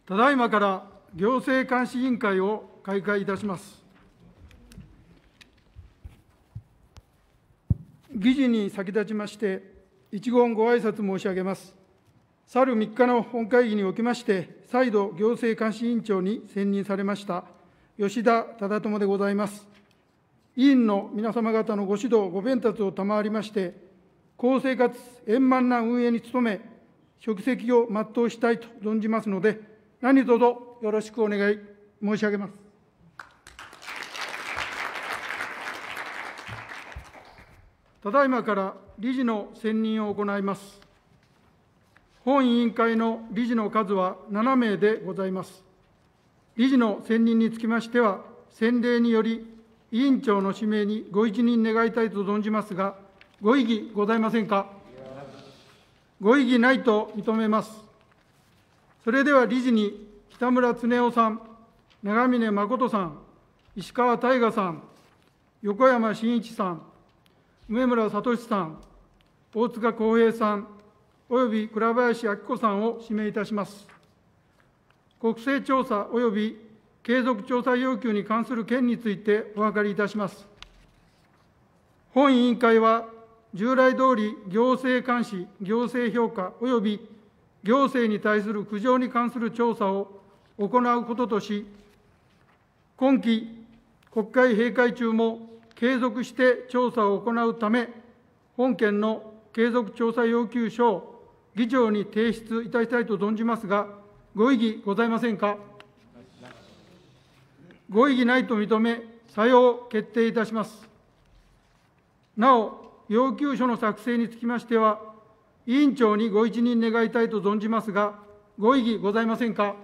ただいまから行政監視委員会を開会いたします。議事に先立ちまして、一言ご挨拶申し上げます。去る3日の本会議におきまして、再度行政監視委員長に選任されました吉田忠智でございます。委員の皆様方のご指導、ご鞭撻を賜りまして、公正かつ円満な運営に努め、職責を全うしたいと存じますので、何卒よろしくお願い申し上げます。ただいまから理事の選任を行います。本委員会の理事の数は7名でございます。理事の選任につきましては、先例により、委員長の指名にご一任願いたいと存じますが、ご異議ございませんか。ご異議ないと認めます。それでは理事に北村恒夫さん、長嶺誠さん、石川大我さん、横山真一さん、梅村聡さん、大塚康平さん、および倉林明子さんを指名いたします。国勢調査および継続調査要求に関する件についてお諮りいたします。本委員会は、従来通り行政監視、行政評価および行政に対する苦情に関する調査を行うこととし、今期国会閉会中も継続して調査を行うため、本件の継続調査要求書を議長に提出いたしたいと存じますが、ご異議ございませんか。ご異議ないと認め、さよう決定いたします。なお、要求書の作成につきましては、委員長にご一任願いたいと存じますが、ご異議ございませんか。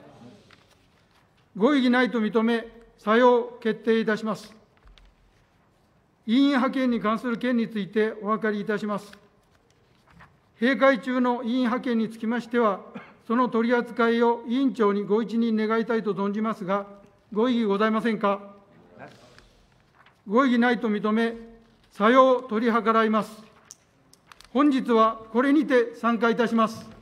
ご異議ないと認め、さよう決定いたします。委員派遣に関する件についてお諮りいたします。閉会中の委員派遣につきましては、その取り扱いを委員長にご一任願いたいと存じますが、ご異議ございませんか。ご異議ないと認め、さよう取り計らいます。本日はこれにて散会いたします。